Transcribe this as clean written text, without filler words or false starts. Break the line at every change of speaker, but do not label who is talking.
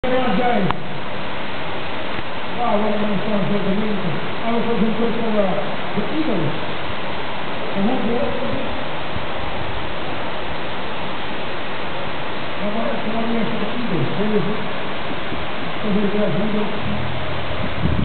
Guys. Wow, what a nice song for the music. I was looking for the Eagles. And who was it? Come on here for the Eagles. Where is it? Over there, Eagles.